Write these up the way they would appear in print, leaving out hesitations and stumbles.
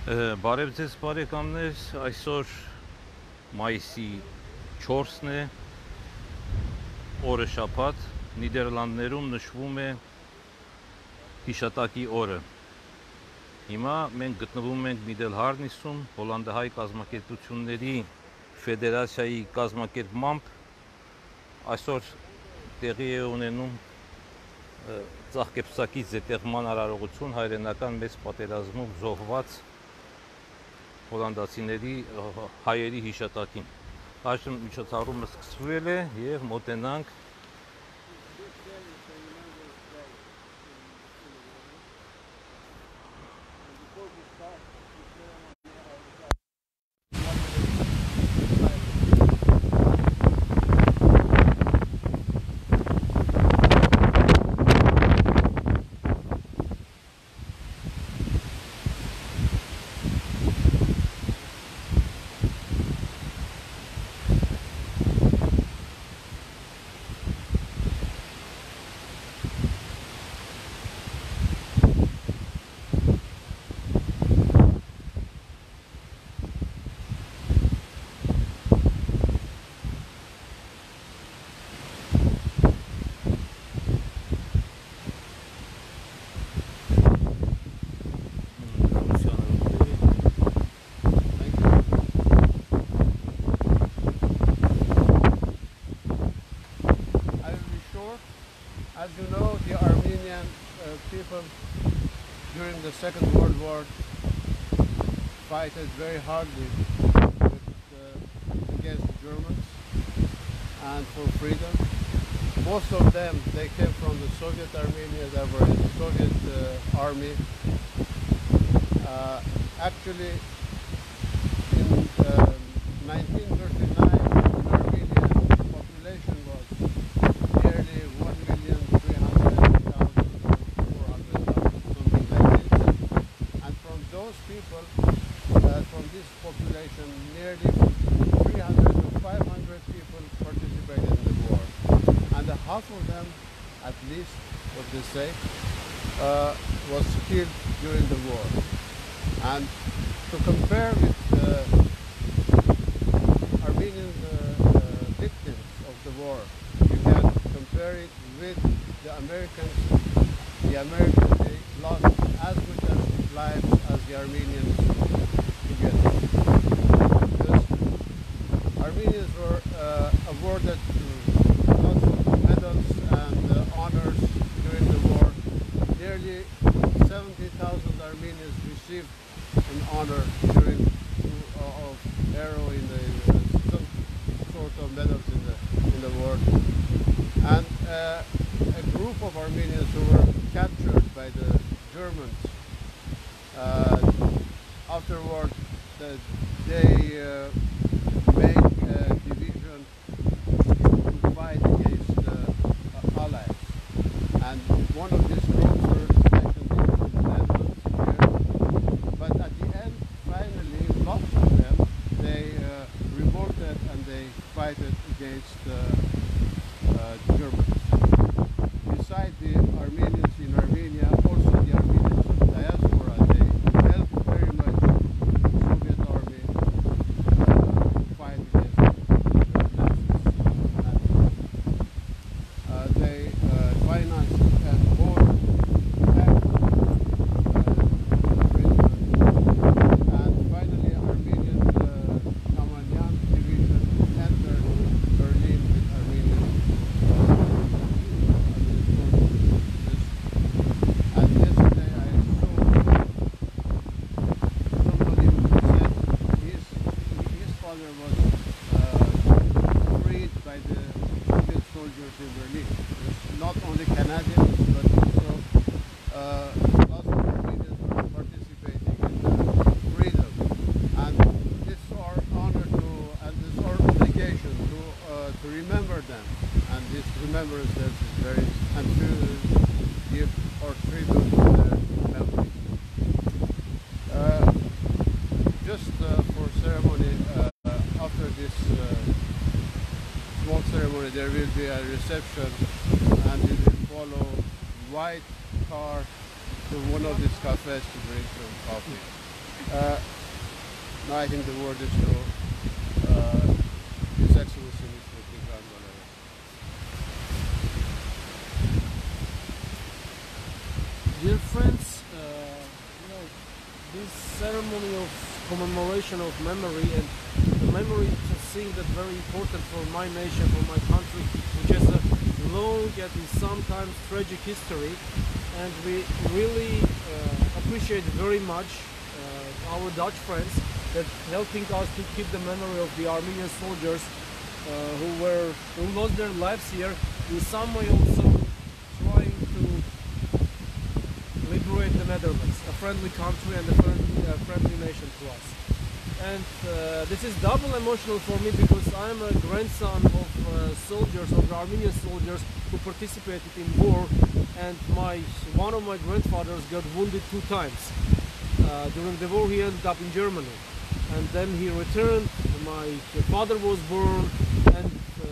Բարև ձեզ բարեկամներ, այսօր մայիսի 4-ն է, օրը շաբաթ, Նիդերլանդներում նշվում է հիշատակի օրը։ Հիմա մենք գտնվում ենք Միդելհարնիսում, հոլանդահայ կազմակերպությունների ֆեդերացիայի կազմակերպմամբ այսօր տեղի է ունենում ծաղկեպսակից զետեղման արարողություն հայրենական մեծ պատերազմում զոհված հոլանդացիների հայերի հիշատակին։ Այժմ միջոցառումը սկսվել է եւ մոտենանք As you know, the Armenian people during the Second World War fought very hardly against the Germans and for freedom. Most of them, they came from the Soviet Armenia, they were in the Soviet army. Actually, in 1939, in Armenia, the population was nearly 1,300,000, something like this. And from those people, from this population, nearly 300 to 500 people participated in the war. And half of them, at least, what they say, was killed during the war. And to compare with Armenian victims of the war, you can compare it with the Americans. The Americans, they lost as much lives as the Armenians together. Because Armenians were awarded lots of medals and honors during the war. Nearly 70,000 Armenians received an honor during of arrow in some sort of medals in the war, and a group of Armenians who were captured by the Germans. Afterward, they made a division to fight against the Allies, and one of these groups were stationed in the Netherlands here. But at the end, finally, lots of them, they revolted and they fought against the Germans. Besides the Armenians in Armenia, also the Armenians in diaspora, they helped very much the Soviet army to fight against the Nazis. They financed and bought and finally Armenian Kamanyan division entered Berlin with Armenian and yesterday I saw somebody who said his father was freed by the Soviet soldiers in Berlin. It's not only Canadians but also lots of Armenians were participating in the freedom, and it's our honor to and it's our obligation to remember them, and this remembrance is very and to give our tribute to their memory. Just for ceremony, after this small ceremony, there will be a reception, and it will follow white car to one of these cafes to drink some coffee. No, I think the word is to His Excellency Mr. Tigran Valery. Dear friends, this ceremony of commemoration of memory, and the memory is a thing that's very important for my nation, for my country, which has a long and sometimes tragic history, and we really appreciate very much our Dutch friends that helping us to keep the memory of the Armenian soldiers who lost their lives here, in some way also trying to liberate the Netherlands, a friendly country and a friendly nation to us. And this is double emotional for me because I'm a grandson of soldiers, of the Armenian soldiers who participated in war, and one of my grandfathers got wounded 2 times. During the war he ended up in Germany, and then he returned. My father was born, and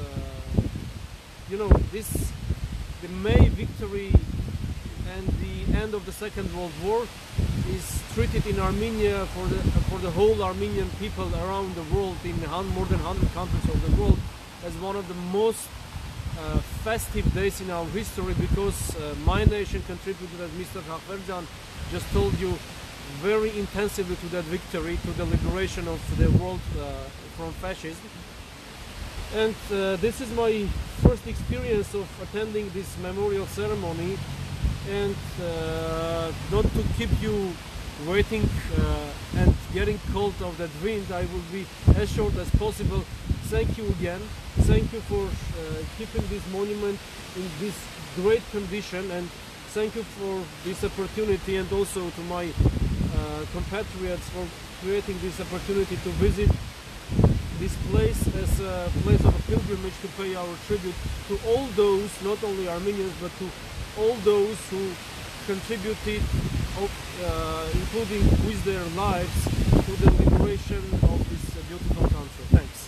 the May victory and the end of the Second World War is treated in Armenia for the whole Armenian people around the world, in more than 100 countries of the world, as one of the most festive days in our history, because my nation contributed, as Mr. Hakhverdian just told you, very intensively to that victory, to the liberation of the world from fascism. And this is my first experience of attending this memorial ceremony, and not to keep you waiting and getting cold of that wind, I will be as short as possible. Thank you again. Thank you for keeping this monument in this great condition, and thank you for this opportunity, and also to my compatriots for creating this opportunity to visit this place as a place of a pilgrimage, to pay our tribute to all those, not only Armenians, but to all those who contributed, including with their lives, to the liberation of this beautiful country. Thanks.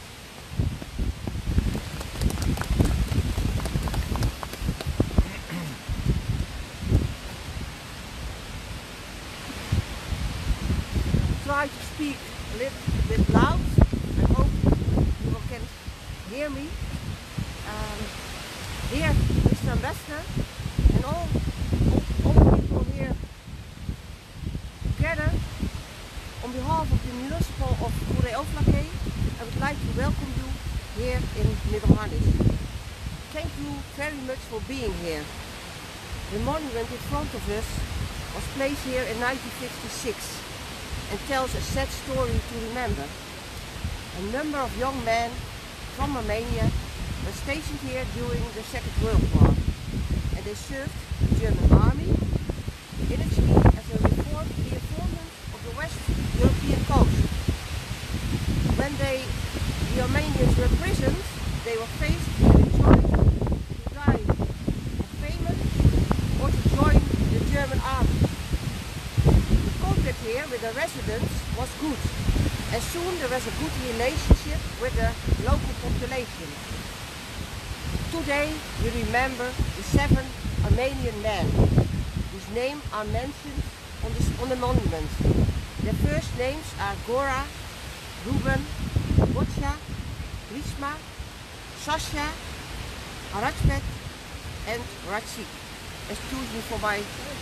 Try to speak a little bit loud. I hope you all can hear me. Dear Mr. Ambassador, and all people here together, on behalf of the municipal of Goeree-Overlakkee, I would like to welcome you here in Middelharnis. Thank you very much for being here. The monument in front of us was placed here in 1956 and tells a sad story to remember. A number of young men from Romania were stationed here during the Second World War, and they served the German army, initially as a reinforcement of the West European coast. When the Armenians were imprisoned, they were faced with a choice to die of famine or to join the German army. The contact here with the residents was good, and soon there was a good relationship with the local population. Today we remember the 7 Armenian men whose names are mentioned on the monument. Their first names are Gora, Ruben, Botja, Grishma, Sasha, Arachpet and Ratsik. Excuse me for my...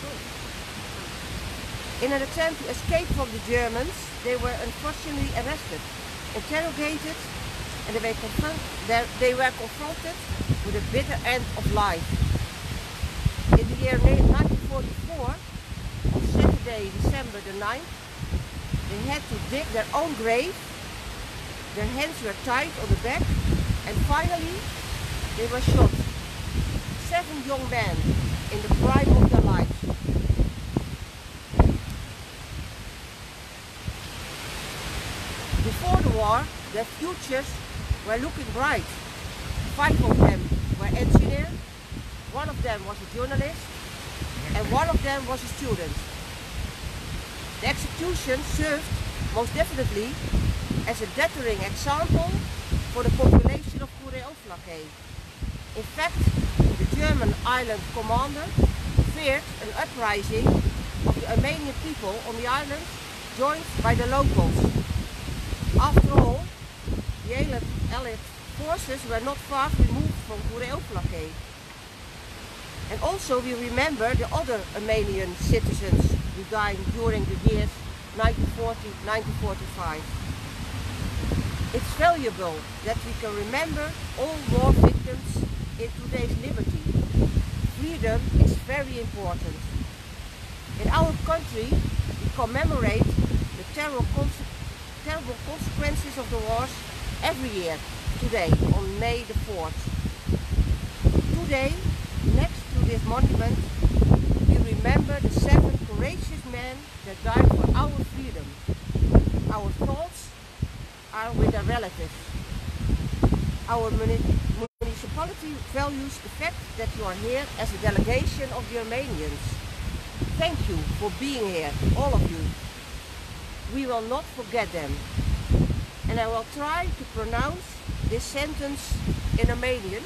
In an attempt to escape from the Germans, they were unfortunately arrested, interrogated, and they were confronted with a bitter end of life. In the year 1944, on Saturday, December the 9th, they had to dig their own grave, their hands were tied on the back, and finally they were shot. 7 young men in the prime of their lives. Before the war, their futures were looking bright. 5 of them were engineers, 1 of them was a journalist, and 1 of them was a student. The execution served most definitely as a deterring example for the population of Goeree-Overlakkee. In fact, the German island commander feared an uprising of the Armenian people on the island joined by the locals. After all, the Allied forces were not far removed from Goeree-Overlakkee. And also we remember the other Armenian citizens who died during the years 1940-1945. It's valuable that we can remember all war victims in today's liberty. Freedom is very important. In our country, we commemorate the terrible consequences of the wars every year, today, on May the 4th. Today, next to this monument, we remember the 7 courageous men that died for our freedom. Our thoughts are with their relatives. Our municipality values the fact that you are here as a delegation of the Armenians. Thank you for being here, all of you. We will not forget them. And I will try to pronounce this sentence in Armenian.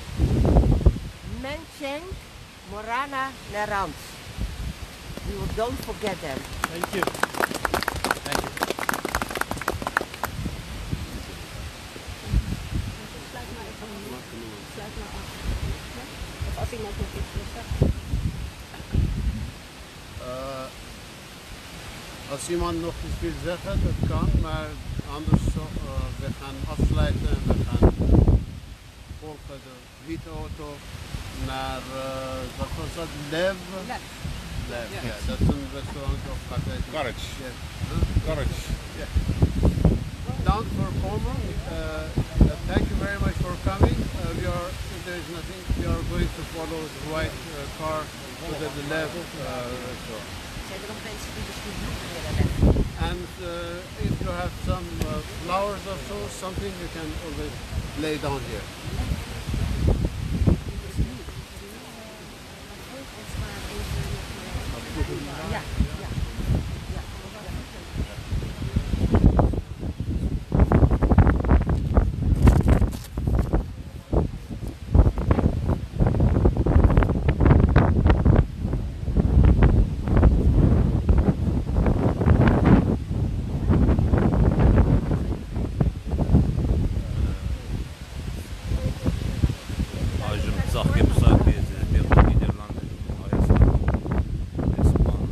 Mencheng Morana Nerant. We will don't forget them. Thank you. Thank you. Als iemand nog iets wil zeggen. Als iemand nog iets wil zeggen, dat kan, maar anders we gaan afsluiten en we gaan volgen de witte auto naar, wat was dat, Lev? Lev, ja, dat is een restaurant op Garage. Yes. Garage. Yeah. Dank voor komen. Thank you very much for coming. If there is nothing, we are going to follow the white car to the Lev restaurant. Zijn er nog mensen die misschien bloemen willen leggen? And if you have some flowers or so, something you can always lay down here. Ja. Այժմ ծաղկեպսակ է տեղում Նիդերլանդերում, Հայաստանում, Իսպան,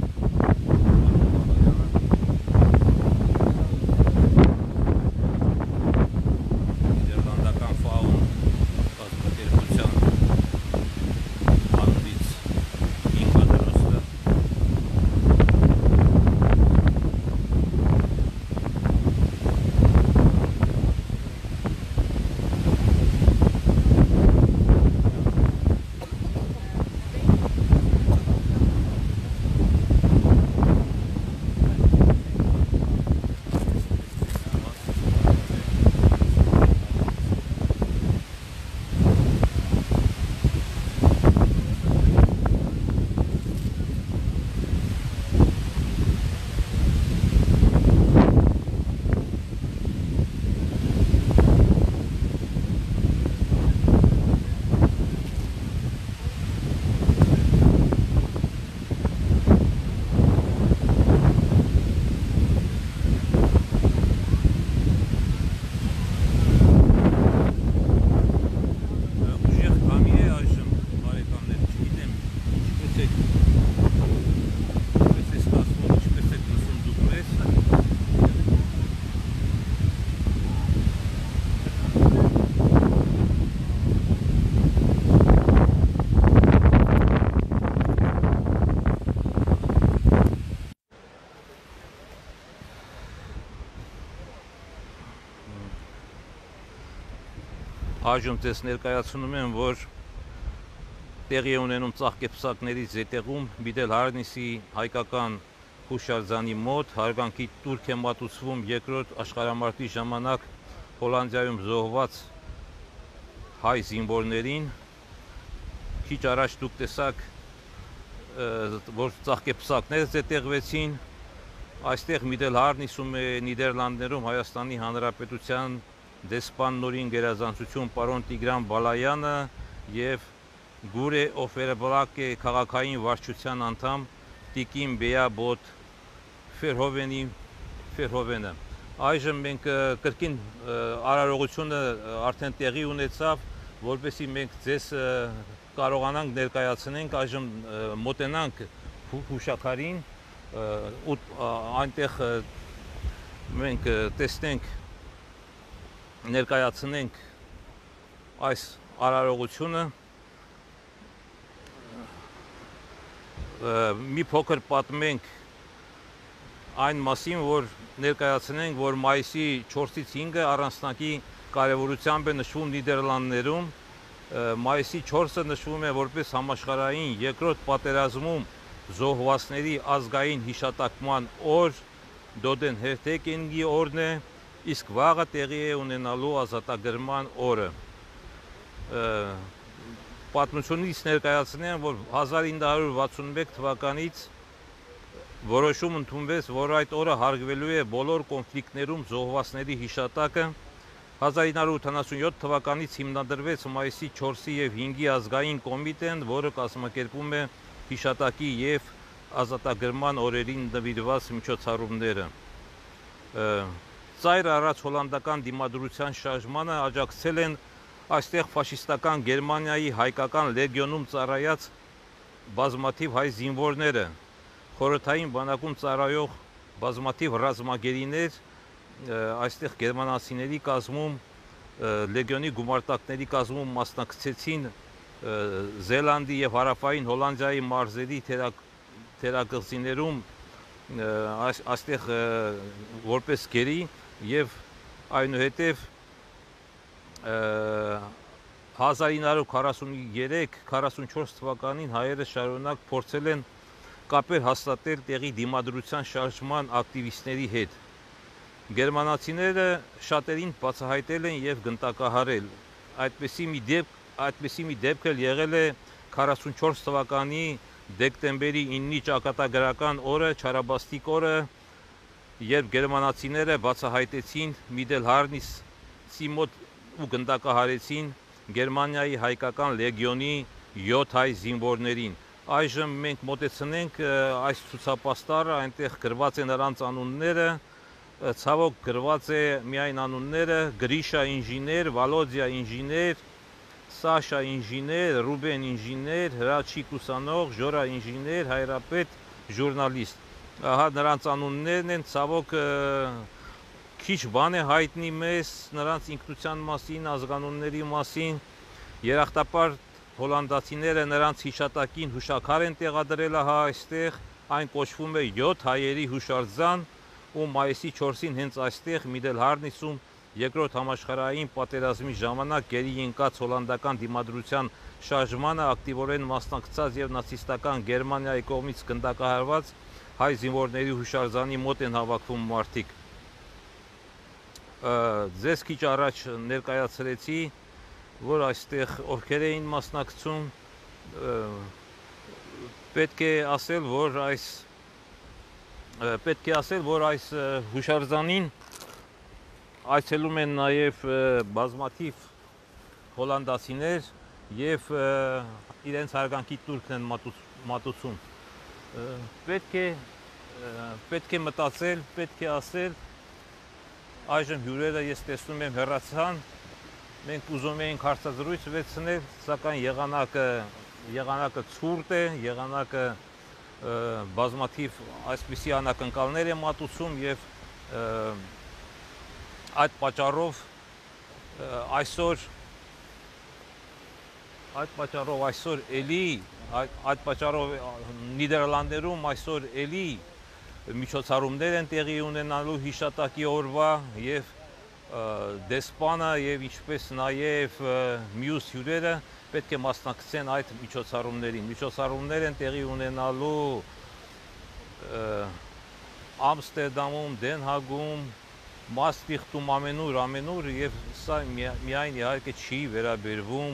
Նիդերլանդական ֆաուն կազմակերպության անունից 5 դրոստը ուժեղ կամի է այժմ բարեկամներ, չգիտեմ ինչպես եք ստացվում, ինչպես եք լսում դուք մեզ։ Այժմ ձեզ ներկայացնում եմ, որ տեղի է ունենում ծաղկեպսակներից զետեղում Միդել Հարնիսի հայկական հուշարձանի մոտ հարգանքի տուրք է մատուցվում երկրորդ աշխարհամարտի ժամանակ Հոլանդիայում զոհված հայ զինվորներին։ Քիչ առաջ դուք տեսաք, որ ծաղկեպսակներ զետեղվեցին։ Այստեղ Միդել Հարնիսում է Նիդերլանդներում Հայաստանի Հանրապետության դեսպան նորին գերազանցություն պարոն Տիգրան Բալայանը եւ Goeree-Overlakkee քաղաքային վարչության անդամ Տիկին Բեաբոտ Ֆերհովենի Ֆերհովենը։ Այժմ մենք կրկին արարողությունը արդեն տեղի ունեցավ, որպեսզի մենք ձեզ կարողանանք ներկայացնենք, այժմ մոտենանք հուշաքարին ու այնտեղ մենք տեսնենք, ներկայացնենք այս արարողությունը։ Մի փոքր պատմենք այն մասին, որ ներկայացնենք, որ մայիսի 4-ից 5-ը առանցնակի կարևորությամբ է նշվում Նիդերլանդներում։ Մայիսի 4-ը նշվում է որպես համաշխարհային երկրորդ պատերազմում զոհվածների ազգային հիշատակման օր, Դոդեն Հերթեկինգի օրն է, իսկ վաղը տեղի է ունենալու ազատագրման օրը։ Պատմությունից ներկայացնեմ, որ 1961 թվականից որոշում ընդունվեց, որ այդ օրը հարգվելու է բոլոր կոնֆլիկտներում զոհվածների հիշատակը։ 1987 թվականից հիմնադրվեց մայիսի 4-ի և 5-ի ազգային կոմիտեն, որը կազմակերպում է հիշատակի և ազատագրման օրերին նվիրված միջոցառումները։ Ծայր առաջ հոլանդական դիմադրության շարժմանը աջակցել են այստեղ ֆաշիստական Գերմանիայի հայկական լեգիոնում ծառայած բազմաթիվ հայ զինվորները, խորհրդային բանակում ծառայող բազմաթիվ ռազմագերիներ այստեղ գերմանացիների կազմում, լեգիոնի գումարտակների կազմում մասնակցեցին Զելանդի և Հարավային Հոլանդիայի մարզերի թերագծիներում այստեղ որպես գերի և այնուհետև 1943-44 թվականին հայերը շարունակ փորձել են կապեր հաստատել տեղի դիմադրության շարժման ակտիվիստների հետ։ Գերմանացիները շատերին բացահայտել են և գնդակահարել։ Այդպիսի մի դեպք էլ եղել է 44 թվականի դեկտեմբերի 9-ի ճակատագրական օրը, Չարաբաստիկ օրը, երբ գերմանացիները բացահայտեցին Միդելհարնիսի մոտ ու գնդակահարեցին Գերմանիայի հայկական լեգիոնի 7 հայ զինվորներին։ Այժմ մենք մոտեցնենք այս ցուցապաստառը, այնտեղ գրված է նրանց անունները, ցավոք գրված է միայն անունները՝ Գրիշա ինժեներ, Վալոդիա ինժեներ, Սաշա ինժեներ, Ռուբեն ինժեներ, Հրաչիկ ուսանող, Ժորա ինժեներ, Հայրապետ ժուրնալիստ։ Ահա նրանց անուններն են, ցավոք քիչ բան է հայտնի մեզ նրանց ինքնության մասին, ազգանունների մասին։ Երախտապարտ հոլանդացիները նրանց հիշատակին հուշաքար են տեղադրել այստեղ, այն կոչվում է 7 հայերի հուշարձան, ու մայիսի 4-ին հենց այստեղ Միդելհարնիսում երկրորդ համաշխարհային պատերազմի ժամանակ գերի ընկած հոլանդական դիմադրության շարժմանը ակտիվորեն մասնակցած և նացիստական Գերմանիայի կողմից գնդակահարված հայ զինվորների հուշարձանի մոտ են հավաքվում մարդիկ։ Ձեզ քիչ առաջ ներկայացրեցի, որ այստեղ ովքեր էին մասնակցում, պետք է ասել, որ այս հուշարձանին այցելում են նաև բազմաթիվ հոլանդացիներ և իրենց հարգանքի տուրքն են մատուցում։ Պետք է մտածել, պետք է ասել, այժմ հյուրերը ես տեսնում եմ հեռացան, մենք ուզում էինք հարցազրույց վերցնել, սակայն եղանակը ցուրտ է, եղանակը բազմաթիվ այսպիսի անակնկալներ է մատուցում և այդ պատճառով Նիդերլանդներում այսօր էլի միջոցառումներ են տեղի ունենալու հիշատակի օրվա և դեսպանը և ինչպես նաև մյուս հյուրերը պետք է մասնակցեն այդ միջոցառումներին։ Միջոցառումներ են տեղի ունենալու Ամստերդամում, Դենհագում, Մաստրիխտում, ամենուր և սա միայն իհարկե չի վերաբերվում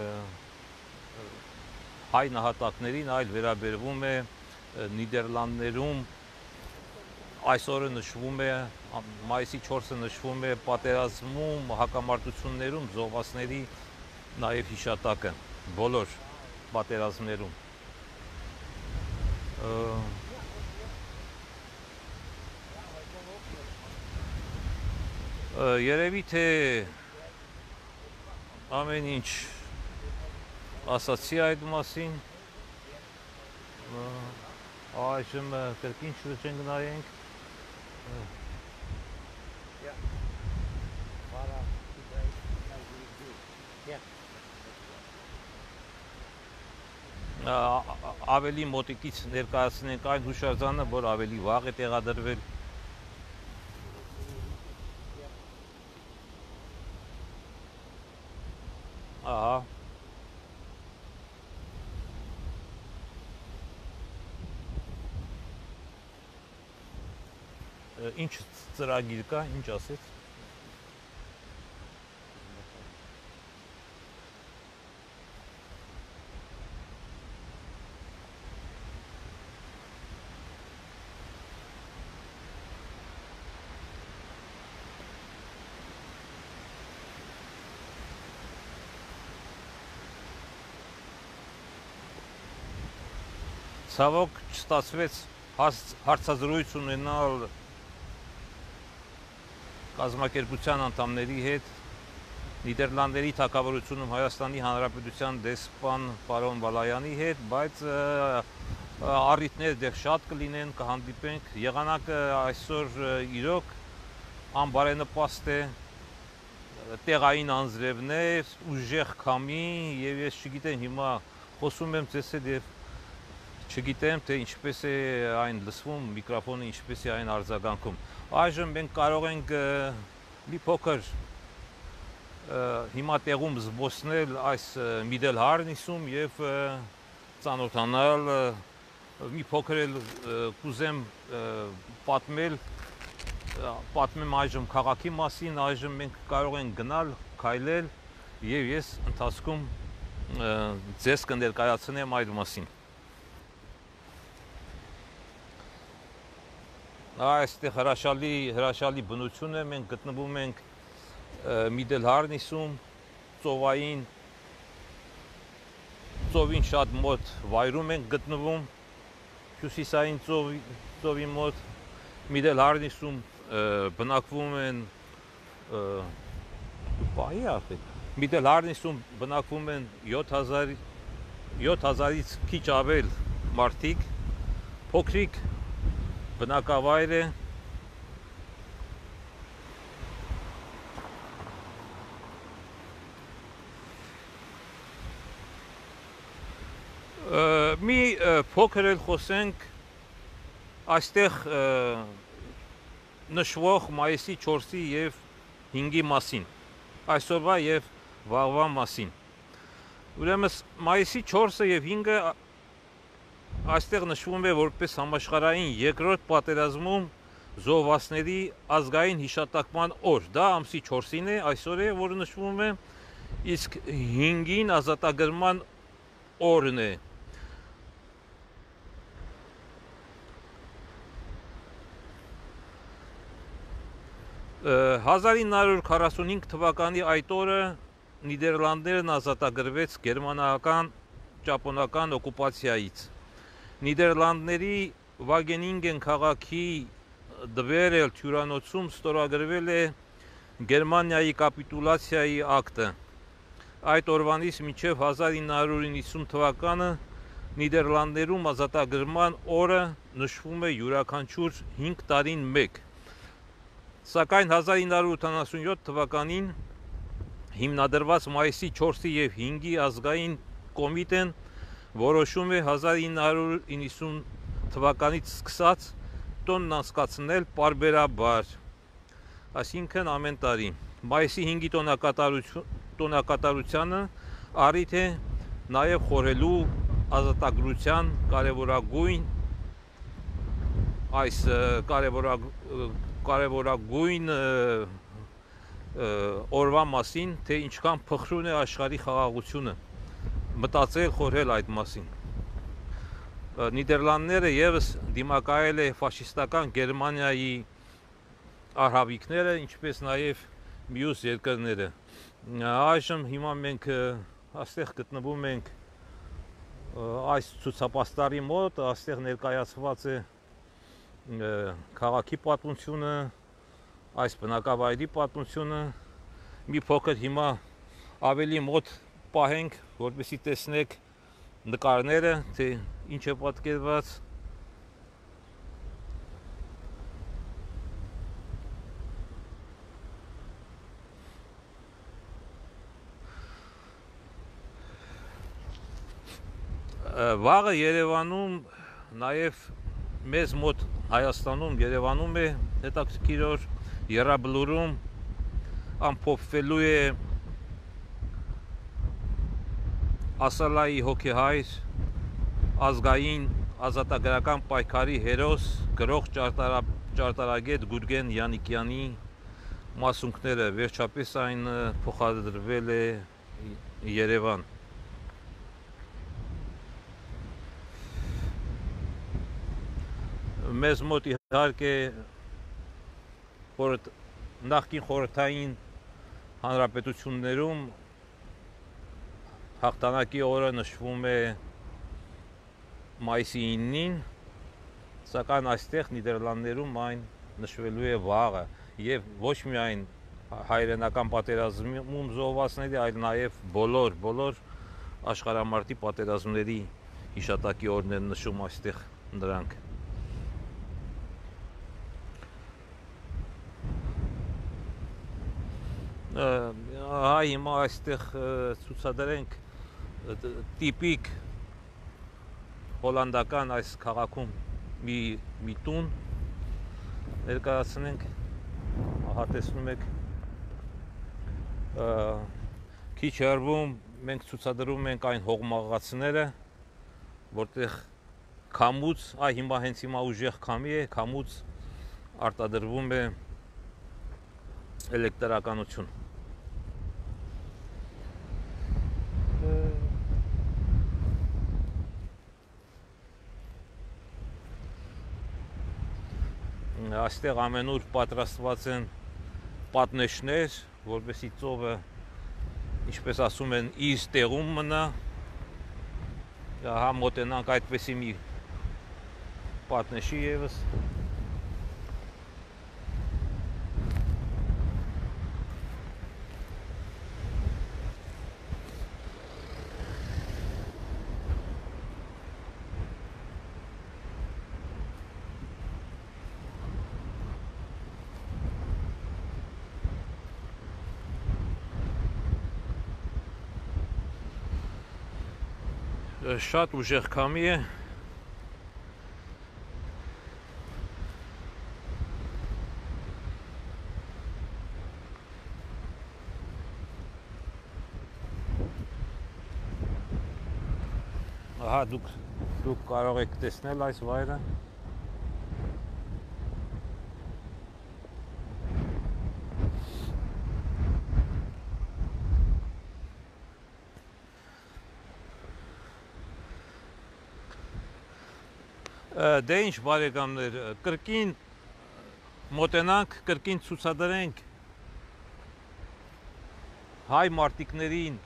հայ նահատակներին, այլ վերաբերվում է Նիդերլանդներում այսօրը նշվում է, մայիսի 4-ը նշվում է պատերազմում, հակամարտություններում զոհվածների նաև հիշատակը, բոլոր պատերազմներում։ Երևի թե ամեն ինչ ասացի այդ մասին, այժմ կրկին շրջենք նայենք, ավելի մոտիկից ներկայացնենք այն հուշարձանը, որ ավելի վաղ է տեղադրվել։ Ահա։ Ինչ ծրագիր կա, ինչ ասեց։ Ցավոք չստացվեց հարցազրույց ունենալ կազմակերպության անդամների հետ, Նիդերլանդների թագավորությունում Հայաստանի Հանրապետության դեսպան պարոն Բալայանի հետ, բայց առիթներ դեռ շատ կլինեն, կհանդիպենք, եղանակը այսօր իրոք անբարենպաստ է, տեղային անձրևներ, ուժեղ քամի, եւ ես չգիտեմ հիմա խոսում եմ ձեզ հետ եւ չգիտեմ, թե ինչպես է այն լսվում, միկրոֆոնը ինչպես է այն արձագանքում։ Այժմ մենք կարող ենք մի փոքր հիմա տեղում զբոսնել այս Միդել Հարնիսում եւ ծանոթանալ, մի փոքր էլ կուզեմ պատմեմ այժմ քաղաքի մասին, այժմ մենք կարող ենք գնալ, քայլել եւ ես ընթացքում ձեզ կներկայացնեմ այդ մասին։ Այստեղ հրաշալի բնություն է, մենք գտնվում ենք Միդել Հարնիսում, ծովին շատ մոտ վայրում ենք գտնվում, հյուսիսային ծովի մոտ, Միդել Հարնիսում բնակվում են, Միդել Հարնիսում բնակվում են 7000-ից քիչ ավել մարդիկ, փոքրիկ բնակավայր է, մի փոքր էլ խոսենք այստեղ նշվող մայիսի 4-ի եւ 5-ի մասին, այսօրվա եւ վաղվա մասին։ Ուրեմն մայիսի 4-ը եւ 5-ը այստեղ նշվում է որպես համաշխարհային երկրորդ պատերազմում զոհվածների ազգային հիշատակման օր։ Դա ամսի 4-ին է, այսօր է, որը նշվում է, իսկ 5-ին ազատագրման օրն է։ «1945 թվականի այդ օրը Նիդերլանդներն ազատագրվեց գերմանական ճապոնական օկուպացիայից։ Նիդերլանդների Վագենինգեն քաղաքի Դվերել հյուրանոցում ստորագրվել է Գերմանիայի կապիտուլացիայի ակտը։ Այդ օրվանից մինչև 1990 թվականը Նիդերլանդներում ազատագրման օրը նշվում է յուրաքանչյուր 5 տարին մեկ։ Սակայն 1987 թվականին հիմնադրված մայիսի 4-ի եւ 5-ի ազգային կոմիտեն որոշում է 1990 թվականից սկսած տոնն անցկացնել պարբերաբար, այսինքն ամեն տարի։ Մայիսի 5-ի տոնակատարությանը առիթ է նաև խորելու ազատագրության կարևորագույն օրվա մասին, թե ինչքան փխրուն է աշխարհի խաղաղությունը, մտածել, խորհել այդ մասին։ Նիդերլանդները եւս դիմակայել է ֆաշիստական Գերմանիայի արհավիկները, ինչպես նաև մյուս երկրները։ Այժմ հիմա մենք այստեղ գտնվում ենք այս ցուցապաստարի մոտ, այստեղ ներկայացված է քաղաքի պատմությունը, այս բնակավայրի պատմությունը մի փոքր հիմա ավելի մոտ պահենք, որպեսզի տեսնեք նկարները, թե ինչ է պատկերված։ Վաղը Երևանում, նաև մեզ մոտ Հայաստանում, Երևանում է հետաքրքիր օր, Եռաբլուրում ամփոփվելու է Ասալայի հոգեհայր, ազգային ազատագրական պայքարի հերոս, գրող ճարտարագետ Գուրգեն Յանիկյանի մասունքները, վերջապես այն փոխադրվել է Երևան։ Մեզ մոտ իհարկե նախկին խորհրդային հանրապետություններում հաղթանակի օրը նշվում է մայիսի 9-ին, սակայն այստեղ Նիդերլանդներում այն նշվելու է վաղը եւ ոչ միայն հայրենական պատերազմում զոհվածների, այլ նաեւ բոլոր աշխարհամարտի պատերազմների հիշատակի օրն են նշում այստեղ նրանք։ Հայ հիմա այստեղ ցուցադրենք տիպիկ հոլանդական այս քաղաքում մի տուն ներկայացնենք, ահա տեսնում եք, քիչ հեռվում մենք ցուցադրում ենք այն հողմաղացները, որտեղ քամուց, հիմա հենց հիմա ուժեղ քամի է, քամուց արտադրվում է էլեկտրականություն։ Այստեղ ամենուր պատրաստված են պատնեշներ, որպեսզի ծովը, ինչպես ասում են, իր տեղում մնա։ Հա մոտենանք այդպեսի մի պատնեշի ևս։ Շատ ուժեղ քամի է։ Ահա դուք կարող եք տեսնել այս վայրը։ Դե ինչ բարեկամներ, կրկին մոտենանք, կրկին ցուցադրենք հայ մարտիկներին,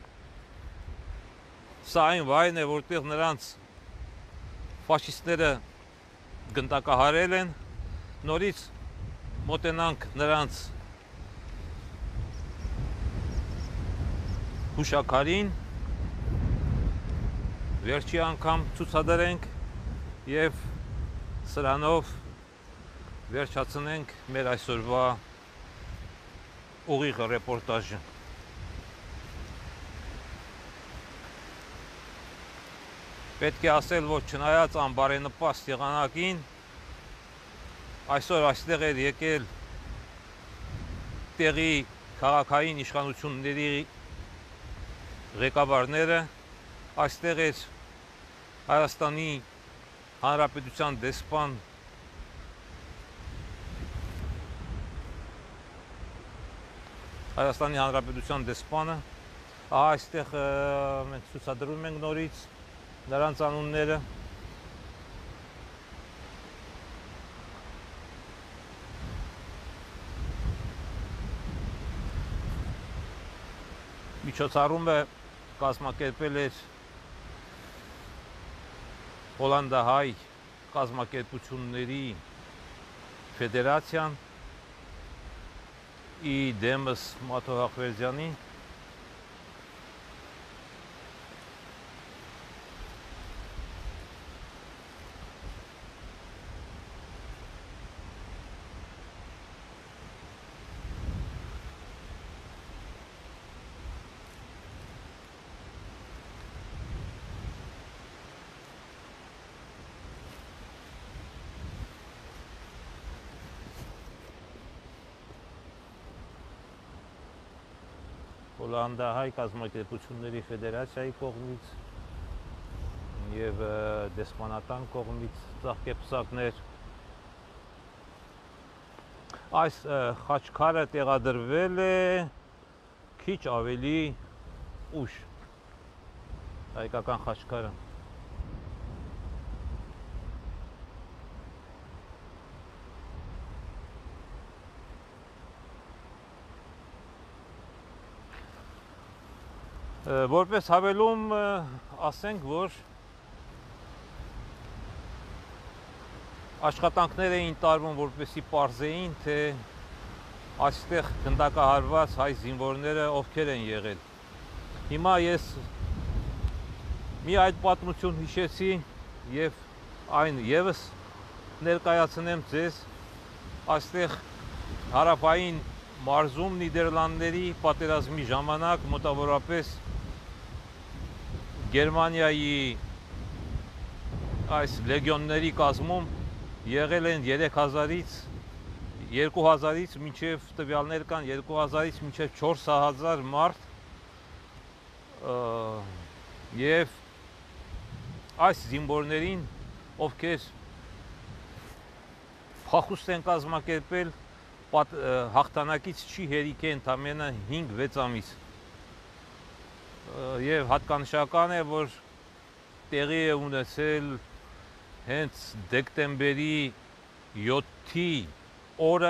սա այն վայրն է, որտեղ նրանց ֆաշիստները գնդակահարել են, նորից մոտենանք նրանց հուշաքարին, վերջի անգամ ցուցադրենք եւ սրանով վերջացնենք մեր այսօրվա ուղիղ ռեպորտաժը։ Պետք է ասել, որ չնայած անբարենպաստ եղանակին, այսօր այստեղ էր եկել տեղի քաղաքային իշխանությունների ղեկավարները, այստեղ էր Հայաստանի Հանրապետության դեսպան Հայաստանի Հանրապետության դեսպանը, այստեղ մենք ցուցադրում ենք նորից նրանց անունները։ Միջոցառումը կազմակերպել էր հոլանդահայ կազմակերպությունների ֆեդերացիան ի դեմս Մաթո Հախվերդյանի Հոլանդահայ կազմակերպությունների ֆեդերացիայի կողմից եւ դեսպանատան կողմից ծաղկեպսակներ այս խաչքարը տեղադրվել է քիչ ավելի ուշ հայկական խաչքարը որպես հավելում ասենք, որ աշխատանքներ էին տարվում, որպեսզի պարզեին, թե այստեղ գնդակահարված հայ զինվորները ովքեր են եղել։ Հիմա ես մի այդ պատմություն հիշեցի եւ այն եւս ներկայացնեմ ձեզ այստեղ հարավային մարզում Նիդերլանդների պատերազմի ժամանակ մոտավորապես Գերմանիայի այս լեգիոնների կազմում եղել են 3000-ից 2000-ից մինչև տվյալներ կան 2000-ից մինչև 4000 մարդ եւ այս զինվորներին ովքեր փախուստ են կազմակերպել հաղթանակից չի հերիք է ընդամենը 5-6 ամիս եւ հատկանշական է, որ տեղի է ունեցել հենց դեկտեմբերի 7-ի օրը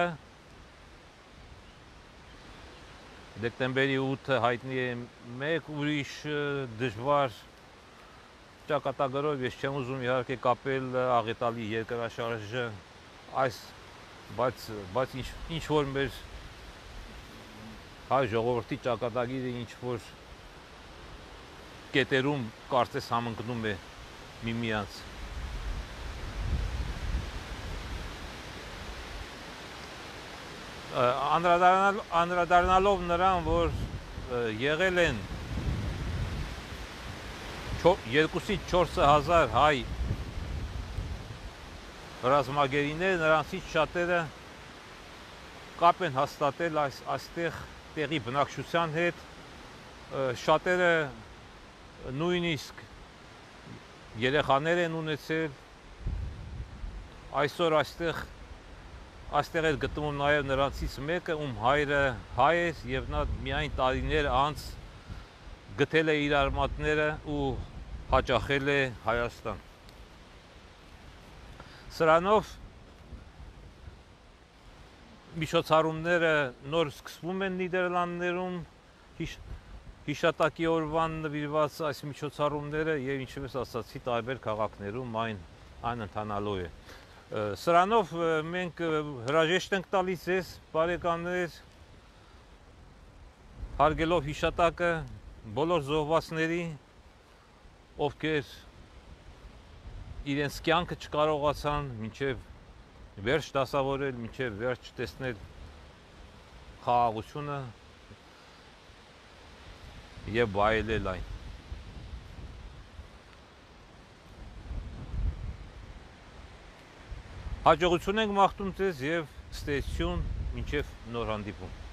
դեկտեմբերի 8-ը հայտնի է մեկ ուրիշ դժվար ճակատագրով, ես չեմ ուզում իհարկե կապել աղետալի երկրաշարժը այս բայց ինչ որ մեր հայ ժողովրդի ճակատագիրը ինչ որ կետերում կարծես համընկնում է միմյանց անդրադառնալով նրան, որ եղել են 2-ից 4000 հայ ռազմագերիներ, նրանցից շատերը կապ են հաստատել այստեղ տեղի բնակչության հետ, շատերը նույնիսկ երեխաներ են ունեցել, այսօր այստեղ էր գտնվում նաև նրանցից մեկը, ում հայրը հայ էր եւ նա միայն տարիներ անց գտել է իր արմատները ու հաճախել է Հայաստան։ Սրանով միջոցառումները նոր սկսվում են Նիդերլանդներում, հիշատակի օրվան նվիրված այս միջոցառումները եւ ինչպես ասացի տարբեր քաղաքներում այն ընթանալու է։ Սրանով մենք հրաժեշտ ենք տալիս ձեզ բարեկամներ հարգելով հիշատակը բոլոր զոհվածների, ովքեր իրենց կյանքը չկարողացան մինչև վերջ դասավորել, մինչև վերջ տեսնել խաղաղությունը եւ վայելել այն։ Հաջողություն ենք մաղթում ձեզ եւ ստեցություն մինչև նոր հանդիպում։